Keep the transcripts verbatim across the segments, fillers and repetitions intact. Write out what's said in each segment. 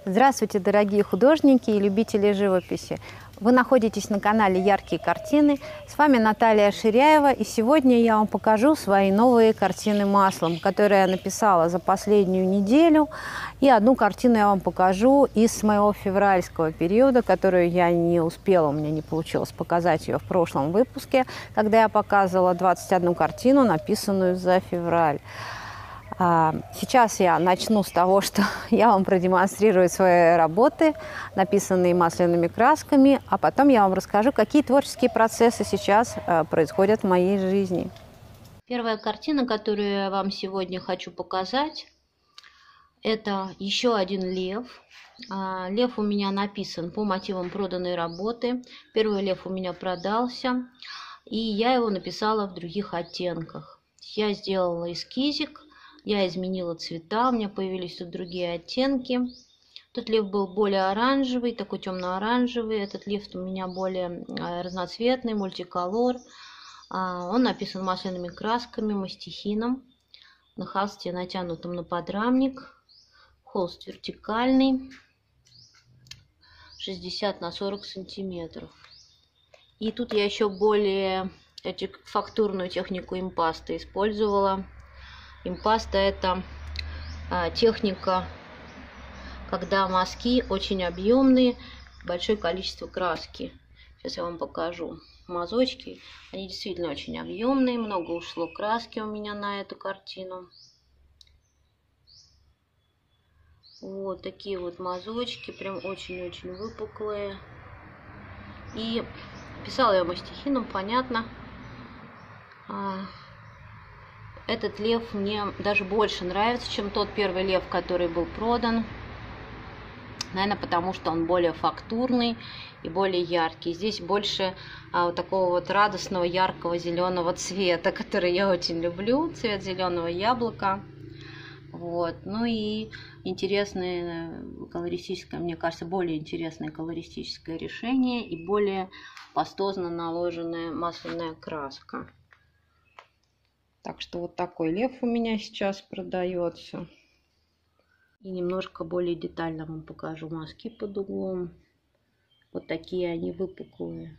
Здравствуйте, дорогие художники и любители живописи! Вы находитесь на канале «Яркие картины». С вами Наталья Ширяева, и сегодня я вам покажу свои новые картины маслом, которые я написала за последнюю неделю. И одну картину я вам покажу из моего февральского периода, которую я не успела, у меня не получилось показать ее в прошлом выпуске, когда я показывала двадцать одну картину, написанную за февраль. Сейчас я начну с того, что я вам продемонстрирую свои работы, написанные масляными красками, а потом я вам расскажу, какие творческие процессы сейчас происходят в моей жизни. Первая картина, которую я вам сегодня хочу показать, это еще один лев. Лев у меня написан по мотивам проданной работы. Первый лев у меня продался, и я его написала в других оттенках. Я сделала эскизик. Я изменила цвета, у меня появились тут другие оттенки. Тут лев был более оранжевый, такой темно-оранжевый. Этот лев у меня более разноцветный, мультиколор. Он написан масляными красками, мастихином. На холсте, натянутом на подрамник. Холст вертикальный, шестьдесят на сорок сантиметров. И тут я еще более фактурную технику импаста использовала. Импаста – это а, техника, когда мазки очень объемные, большое количество краски. Сейчас я вам покажу мазочки. Они действительно очень объемные, много ушло краски у меня на эту картину. Вот такие вот мазочки, прям очень-очень выпуклые. И писала я мастихином, понятно. Этот лев мне даже больше нравится, чем тот первый лев, который был продан. Наверное, потому что он более фактурный и более яркий. Здесь больше а, вот такого вот радостного, яркого зеленого цвета, который я очень люблю. Цвет зеленого яблока. Вот. Ну и интересное колористическое, мне кажется, более интересное колористическое решение и более пастозно наложенная масляная краска. Так что вот такой лев у меня сейчас продается. И немножко более детально вам покажу мазки под углом. Вот такие они выпуклые.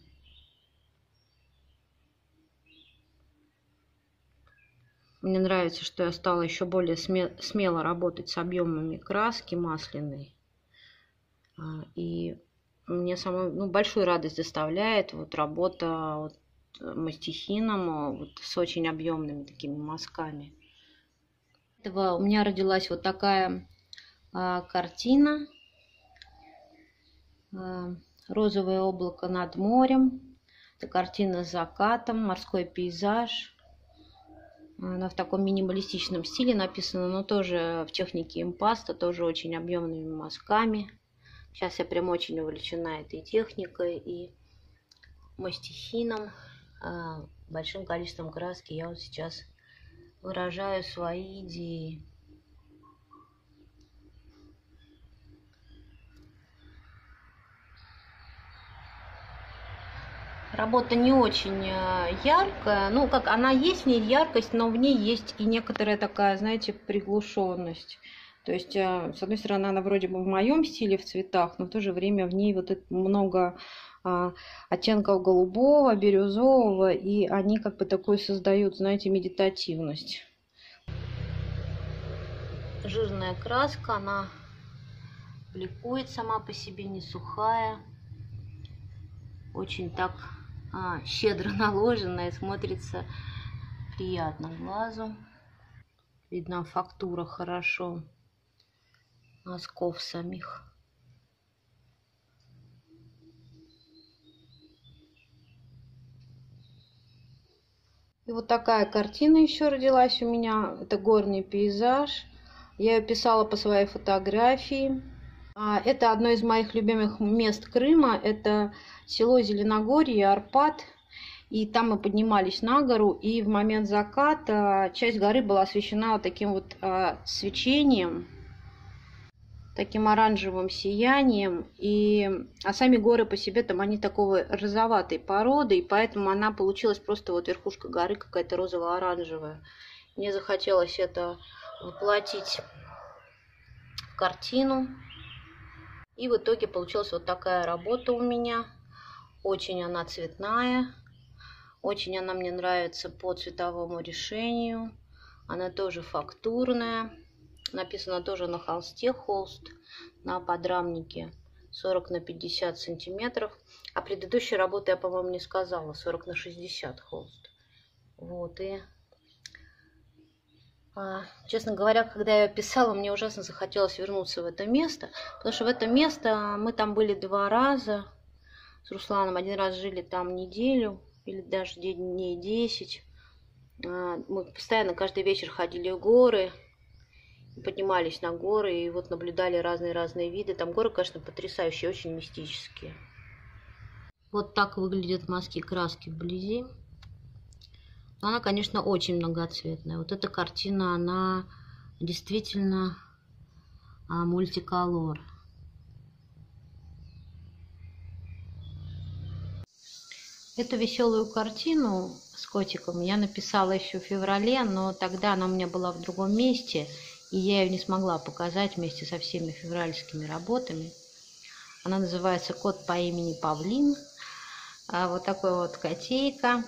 Мне нравится, что я стала еще более смело работать с объемами краски масляной. И мне самую ну, большую радость доставляет вот работа вот мастихином, вот, с очень объемными такими мазками. Этого у меня родилась вот такая а, картина. А, розовое облако над морем. Это картина с закатом, морской пейзаж. Она в таком минималистичном стиле написана, но тоже в технике импаста, тоже очень объемными мазками. Сейчас я прям очень увлечена этой техникой и мастихином. Большим количеством краски я вот сейчас выражаю свои идеи. Работа не очень яркая, ну как она есть, в ней яркость, но в ней есть и некоторая такая, знаете, приглушенность. То есть, с одной стороны, она вроде бы в моем стиле в цветах, но в то же время в ней вот это много оттенков голубого, бирюзового, и они как бы такой создают, знаете, медитативность. Жирная краска, она бликует сама по себе, не сухая, очень так а, щедро наложенная, смотрится приятно глазу. Видна фактура хорошо мазков самих. И вот такая картина еще родилась у меня. Это горный пейзаж. Я ее писала по своей фотографии. Это одно из моих любимых мест Крыма. Это село Зеленогорье, Арпат. И там мы поднимались на гору. И в момент заката часть горы была освещена вот таким вот свечением. Таким оранжевым сиянием, и, а сами горы по себе там они такого розоватой породы, и поэтому она получилась просто вот верхушка горы какая-то розово-оранжевая. Мне захотелось это воплотить в картину. И в итоге получилась вот такая работа у меня. Очень она цветная. Очень она мне нравится по цветовому решению. Она тоже фактурная. Написано тоже на холсте, холст на подрамнике сорок на пятьдесят сантиметров. А предыдущей работы я, по-моему, не сказала. сорок на шестьдесят холст. Вот, и... А, честно говоря, когда я писала, мне ужасно захотелось вернуться в это место. Потому что в это место мы там были два раза с Русланом. Один раз жили там неделю или даже дней десять. Мы постоянно каждый вечер ходили в горы, поднимались на горы и вот наблюдали разные-разные виды. Там горы, конечно, потрясающие, очень мистические. Вот так выглядят мазки краски вблизи. Но она, конечно, очень многоцветная. Вот эта картина, она действительно мультиколор. Эту веселую картину с котиком я написала еще в феврале, но тогда она у меня была в другом месте, и я ее не смогла показать вместе со всеми февральскими работами. Она называется «Кот по имени Павлин». Вот такой вот котейка.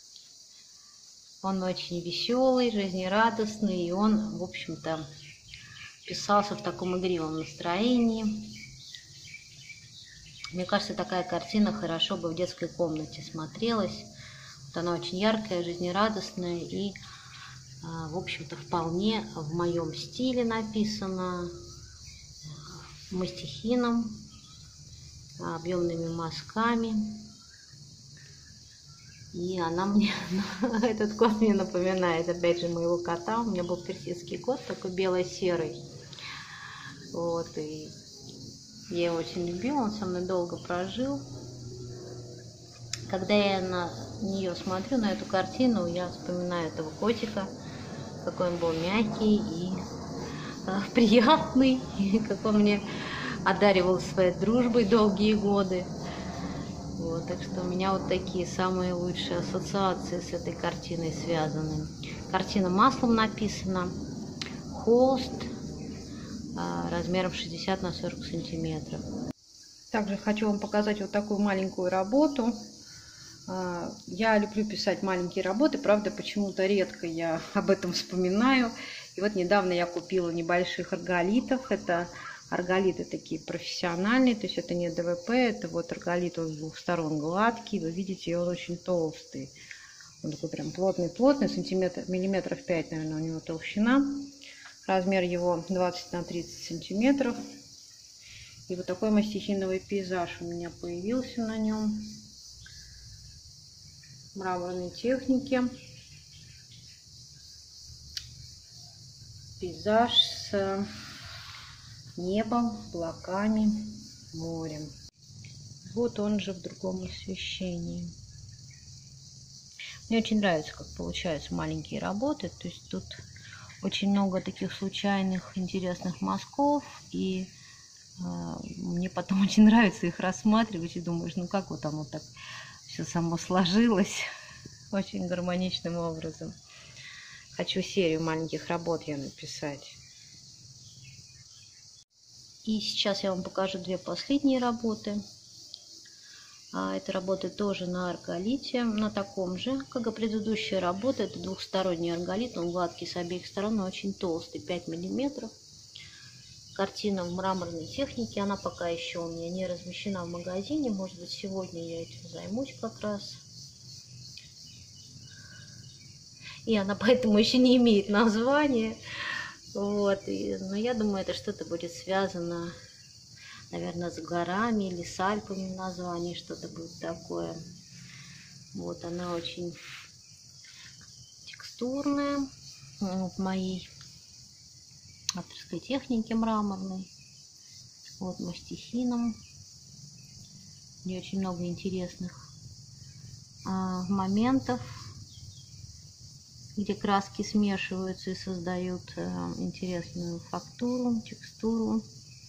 Он очень веселый, жизнерадостный, и он, в общем-то, писался в таком игривом настроении. Мне кажется, такая картина хорошо бы в детской комнате смотрелась. Вот она очень яркая, жизнерадостная и, в общем-то, вполне в моем стиле написана, мастихином, объемными мазками. И она мне, этот кот мне напоминает, опять же, моего кота. У меня был персидский кот, такой бело-серый. Вот, и я его очень любила, он со мной долго прожил. Когда я на нее смотрю, на эту картину, я вспоминаю этого котика, какой он был мягкий и э, приятный, и как он мне одаривал своей дружбой долгие годы. Вот, так что у меня вот такие самые лучшие ассоциации с этой картиной связаны. Картина маслом написана, холст размером шестьдесят на сорок сантиметров. Также хочу вам показать вот такую маленькую работу. Я люблю писать маленькие работы, правда, почему-то редко я об этом вспоминаю. И вот недавно я купила небольших арголитов. Это арголиты такие профессиональные, то есть это не ДВП, это вот арголит, он с двух сторон гладкий. Вы видите, он очень толстый. Он такой прям плотный-плотный, сантиметр, миллиметров пять, наверное, у него толщина. Размер его двадцать на тридцать сантиметров. И вот такой мастихиновый пейзаж у меня появился на нем. Мраморной техники. Пейзаж с небом, облаками, морем. Вот он же в другом освещении. Мне очень нравится, как получаются маленькие работы. То есть тут очень много таких случайных, интересных мазков, и э, мне потом очень нравится их рассматривать, и думаешь, ну как вот оно так все само сложилось очень гармоничным образом. Хочу серию маленьких работ я написать. И сейчас я вам покажу две последние работы. А это работы тоже на арголите, на таком же, как и предыдущая работа. Это двухсторонний арголит, он гладкий с обеих сторон, но очень толстый, пять миллиметров. Картина в мраморной технике, она пока еще у меня не размещена в магазине. Может быть, сегодня я этим займусь как раз. И она поэтому еще не имеет названия. Вот, и, но я думаю, это что-то будет связано, наверное, с горами или с Альпами в названии, что-то будет такое. Вот, она очень текстурная, в моей авторской технике мраморной. Вот, мастихином. Не очень много интересных а, моментов, где краски смешиваются и создают э, интересную фактуру, текстуру.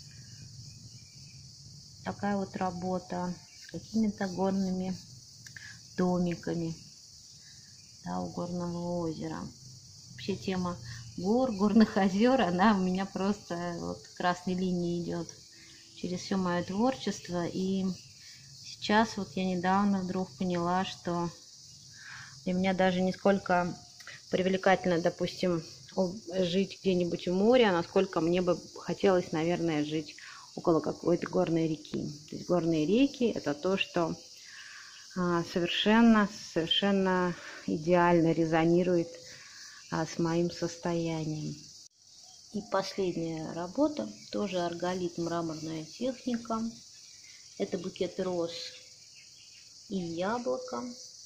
Такая вот работа с какими-то горными домиками, да, у горного озера. Вообще тема гор, горных озер, она у меня просто вот красной линией идет через все мое творчество. И сейчас вот я недавно вдруг поняла, что для меня даже не сколько привлекательно, допустим, жить где-нибудь у моря, насколько мне бы хотелось, наверное, жить около какой-то горной реки. То есть горные реки – это то, что совершенно, совершенно идеально резонирует с моим состоянием. И последняя работа, тоже арголит, мраморная техника. Это букеты роз и яблоко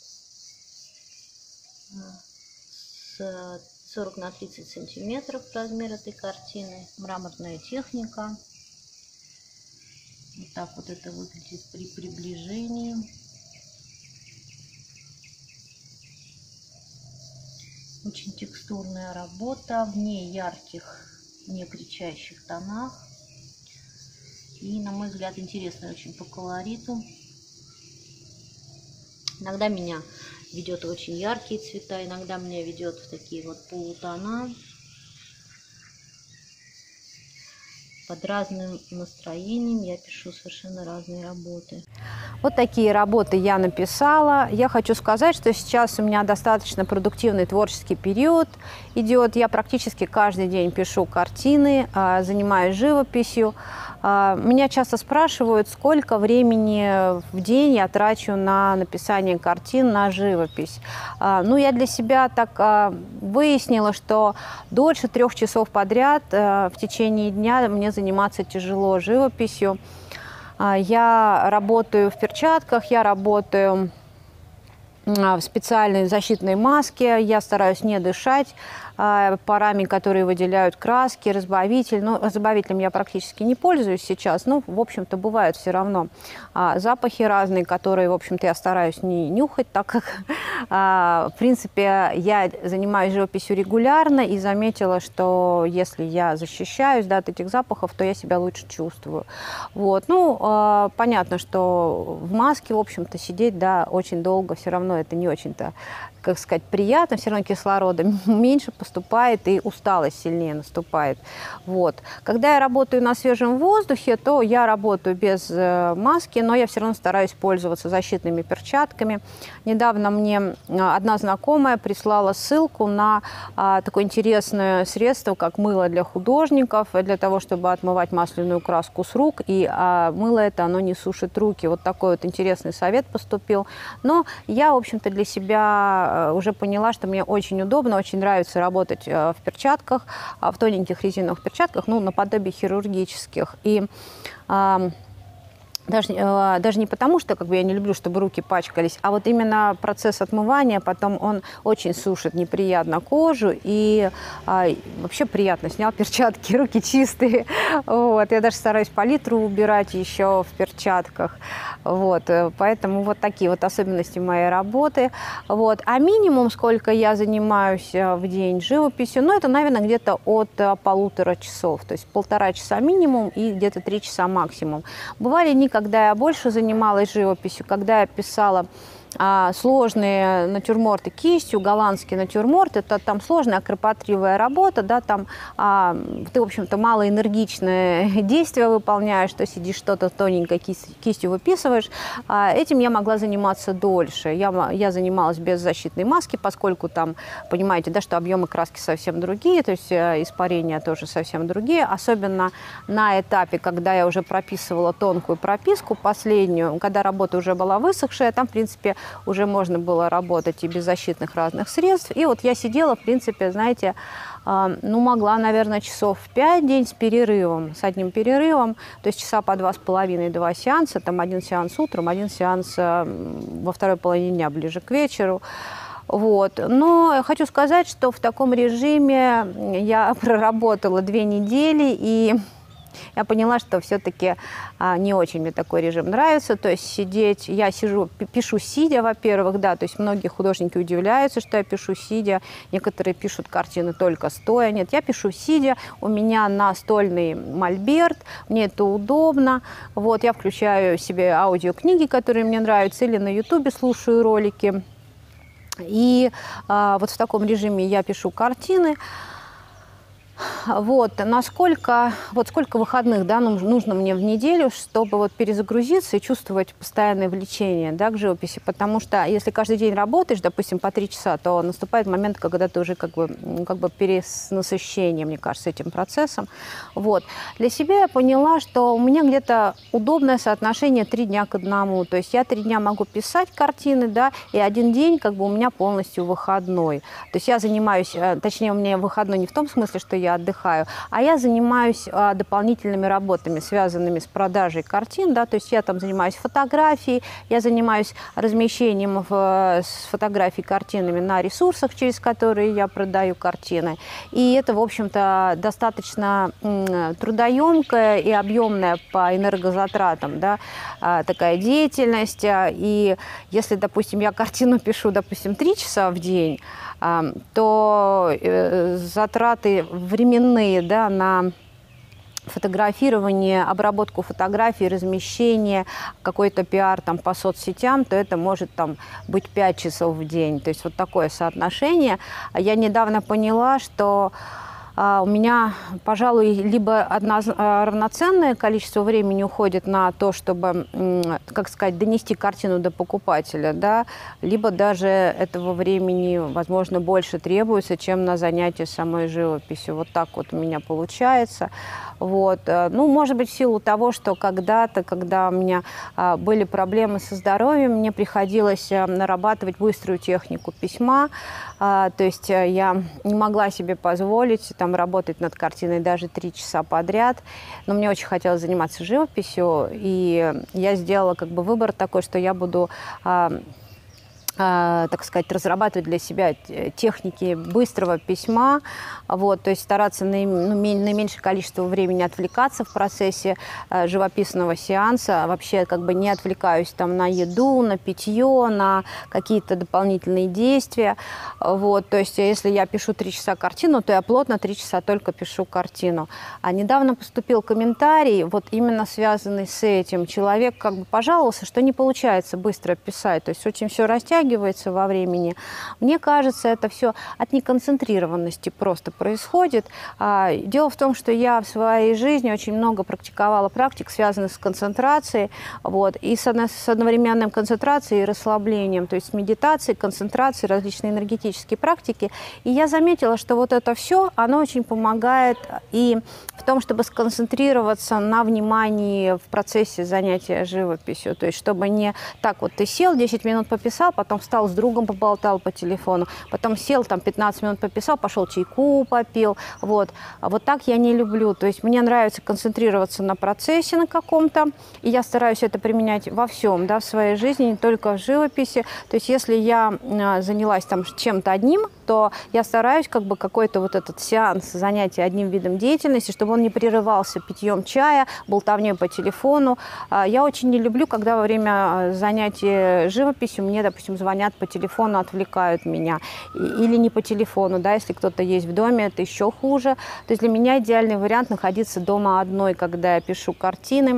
с сорок на тридцать сантиметров размер этой картины. Мраморная техника. Вот так вот это выглядит при приближении. Очень текстурная работа, в ней ярких, не кричащих тонах. И, на мой взгляд, интересная очень по колориту. Иногда меня ведет в очень яркие цвета, иногда меня ведет в такие вот полутона. Под разным настроением я пишу совершенно разные работы. Вот такие работы я написала. Я хочу сказать, что сейчас у меня достаточно продуктивный творческий период идет. Я практически каждый день пишу картины, занимаюсь живописью. Меня часто спрашивают, сколько времени в день я трачу на написание картин, на живопись. Ну, я для себя так выяснила, что дольше трех часов подряд в течение дня мне заниматься тяжело живописью. Я работаю в перчатках, я работаю в специальной защитной маске, я стараюсь не дышать парами, которые выделяют краски, разбавитель. Ну, разбавителем я практически не пользуюсь сейчас, но, в общем-то, бывают все равно запахи разные, которые, в общем-то, я стараюсь не нюхать, так как, в принципе, я занимаюсь живописью регулярно и заметила, что если я защищаюсь, да, от этих запахов, то я себя лучше чувствую. Вот. Ну, понятно, что в маске, в общем-то, сидеть, да, очень долго все равно это не очень-то, как сказать, приятно, все равно кислорода меньше поступает и усталость сильнее наступает. Вот. Когда я работаю на свежем воздухе, то я работаю без маски, но я все равно стараюсь пользоваться защитными перчатками. Недавно мне одна знакомая прислала ссылку на а, такое интересное средство, как мыло для художников, для того, чтобы отмывать масляную краску с рук, и а, мыло это, оно не сушит руки. Вот такой вот интересный совет поступил. Но я, в общем-то, для себя уже поняла, что мне очень удобно, очень нравится работать в перчатках, в тоненьких резиновых перчатках, ну, наподобие хирургических. И э, даже, э, даже не потому, что как бы, я не люблю, чтобы руки пачкались, а вот именно процесс отмывания, потом он очень сушит неприятно кожу, и э, вообще приятно. Снял перчатки, руки чистые. Вот. Я даже стараюсь палитру убирать еще в перчатках. Вот. Поэтому вот такие вот особенности моей работы. Вот. А минимум, сколько я занимаюсь в день живописью, ну, это, наверное, где-то от полутора часов. То есть полтора часа минимум и где-то три часа максимум. Бывали дни, когда я больше занималась живописью, когда я писала а, сложные натюрморты кистью, голландский натюрморт, это там сложная кропотливая работа, да, там а, ты, в общем-то, малоэнергичное действие выполняешь, что сидишь что-то тоненько кисть, кистью выписываешь. А, этим я могла заниматься дольше. Я, я занималась без защитной маски, поскольку там, понимаете, да, что объемы краски совсем другие, то есть испарения тоже совсем другие, особенно на этапе, когда я уже прописывала тонкую прописку, последнюю, когда работа уже была высохшая, там, в принципе, уже можно было работать и без защитных разных средств. И вот я сидела, в принципе, знаете, э, ну, могла, наверное, часов пять в день с перерывом, с одним перерывом, то есть часа по два с половиной, два сеанса, там один сеанс утром, один сеанс э, во второй половине дня, ближе к вечеру. Вот. Но хочу сказать, что в таком режиме я проработала две недели, и я поняла, что все-таки а, не очень мне такой режим нравится. То есть сидеть, я сижу, пишу сидя, во-первых, да, то есть многие художники удивляются, что я пишу сидя, некоторые пишут картины только стоя. Нет, я пишу сидя, у меня настольный мольберт, мне это удобно. Вот, я включаю себе аудиокниги, которые мне нравятся, или на ютубе слушаю ролики. И а, вот в таком режиме я пишу картины. Вот, насколько, вот сколько выходных, да, нужно мне в неделю, чтобы вот перезагрузиться и чувствовать постоянное влечение, да, к живописи, потому что если каждый день работаешь, допустим, по три часа, то наступает момент, когда ты уже как бы, как бы перенасыщение, мне кажется, этим процессом. Вот. Для себя я поняла, что у меня где-то удобное соотношение три дня к одному, то есть я три дня могу писать картины, да, и один день как бы у меня полностью выходной. То есть я занимаюсь, точнее, у меня выходной не в том смысле, что я отдыхаю, а я занимаюсь а, дополнительными работами, связанными с продажей картин, да, то есть я там занимаюсь фотографией, я занимаюсь размещением в, с фотографий картинами на ресурсах, через которые я продаю картины, и это, в общем-то, достаточно м, трудоемкая и объемная по энергозатратам, да, а, такая деятельность, а, и если, допустим, я картину пишу, допустим, три часа в день, а, то э, затраты временные, да, на фотографирование, обработку фотографий, размещение, какой-то пиар там по соцсетям, то это может там быть пять часов в день. То есть вот такое соотношение. Я недавно поняла, что Uh, у меня, пожалуй, либо одно, uh, равноценное количество времени уходит на то, чтобы, um, как сказать, донести картину до покупателя, да, либо даже этого времени, возможно, больше требуется, чем на занятия самой живописью. Вот так вот у меня получается. Вот. Ну, может быть, в силу того, что когда-то, когда у меня а, были проблемы со здоровьем, мне приходилось а, нарабатывать быструю технику письма. А, то есть а, я не могла себе позволить там, работать над картиной даже три часа подряд. Но мне очень хотелось заниматься живописью. И я сделала как бы выбор такой, что я буду... А, так сказать, разрабатывать для себя техники быстрого письма, вот, то есть стараться на, ну, на меньшее количество времени отвлекаться в процессе э, живописного сеанса, вообще как бы не отвлекаюсь там на еду, на питье, на какие-то дополнительные действия, вот, то есть если я пишу три часа картину, то я плотно три часа только пишу картину. А недавно поступил комментарий, вот именно связанный с этим, человек как бы пожаловался, что не получается быстро писать, то есть очень все растягивается во времени. Мне кажется, это все от неконцентрированности просто происходит. Дело в том, что я в своей жизни очень много практиковала практик, связанных с концентрацией, вот, и с одновременной концентрацией и расслаблением, то есть медитацией, концентрацией, различные энергетические практики. И я заметила, что вот это все, оно очень помогает и в том, чтобы сконцентрироваться на внимании в процессе занятия живописью. То есть, чтобы не так вот ты сел, десять минут пописал, потом встал с другом, поболтал по телефону, потом сел, там пятнадцать минут пописал, пошел чайку попил. Вот. А вот так я не люблю. То есть мне нравится концентрироваться на процессе на каком-то, и я стараюсь это применять во всем, да, в своей жизни, не только в живописи. То есть если я занялась там чем-то одним, то я стараюсь как бы какой-то вот этот сеанс занятия одним видом деятельности, чтобы он не прерывался питьем чая, болтовней по телефону. Я очень не люблю, когда во время занятия живописью мне, допустим, звонят по телефону, отвлекают меня. Или не по телефону, да, если кто-то есть в доме, это еще хуже. То есть для меня идеальный вариант находиться дома одной, когда я пишу картины.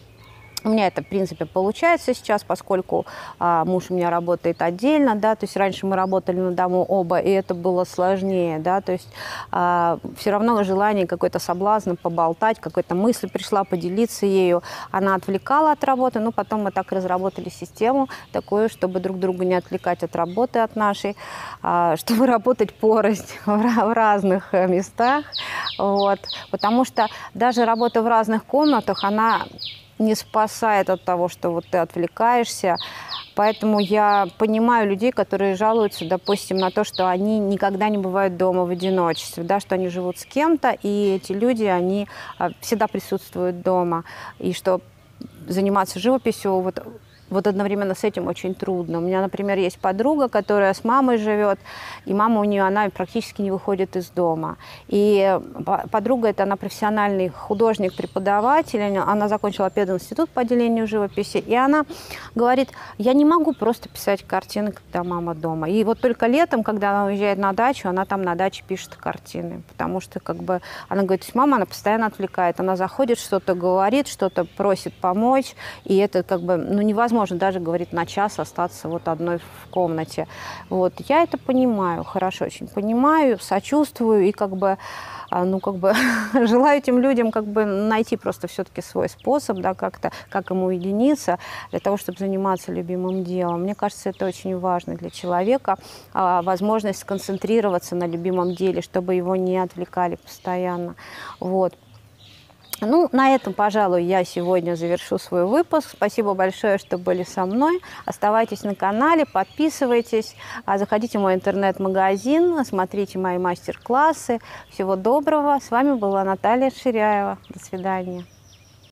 У меня это, в принципе, получается сейчас, поскольку а, муж у меня работает отдельно, да, то есть раньше мы работали на дому оба, и это было сложнее, да, то есть а, все равно желание, какой-то соблазн поболтать, какая-то мысль пришла, поделиться ею, она отвлекала от работы, но потом мы так разработали систему такую, чтобы друг друга не отвлекать от работы, от нашей, а, чтобы работать порознь в разных местах, вот, потому что даже работа в разных комнатах, она не спасает от того, что вот ты отвлекаешься. Поэтому я понимаю людей, которые жалуются, допустим, на то, что они никогда не бывают дома в одиночестве, да, что они живут с кем-то, и эти люди, они всегда присутствуют дома. И что заниматься живописью вот, вот одновременно с этим очень трудно. У меня, например, есть подруга, которая с мамой живет, и мама у нее, она практически не выходит из дома. И подруга, это она профессиональный художник, преподаватель, она закончила пединститут по отделению живописи, и она говорит, я не могу просто писать картины, когда мама дома. И вот только летом, когда она уезжает на дачу, она там на даче пишет картины, потому что, как бы, она говорит, мама, она постоянно отвлекает, она заходит, что-то говорит, что-то просит помочь, и это, как бы, ну, невозможно невозможно даже, говорит, на час остаться вот одной в комнате. Вот. Я это понимаю, хорошо очень понимаю, сочувствую и как бы, ну, как бы желаю этим людям как бы найти просто все-таки свой способ, да, как-то, как им уединиться для того, чтобы заниматься любимым делом. Мне кажется, это очень важно для человека, возможность сконцентрироваться на любимом деле, чтобы его не отвлекали постоянно. Вот. Ну, на этом, пожалуй, я сегодня завершу свой выпуск. Спасибо большое, что были со мной. Оставайтесь на канале, подписывайтесь, заходите в мой интернет-магазин, смотрите мои мастер-классы. Всего доброго. С вами была Наталья Ширяева. До свидания.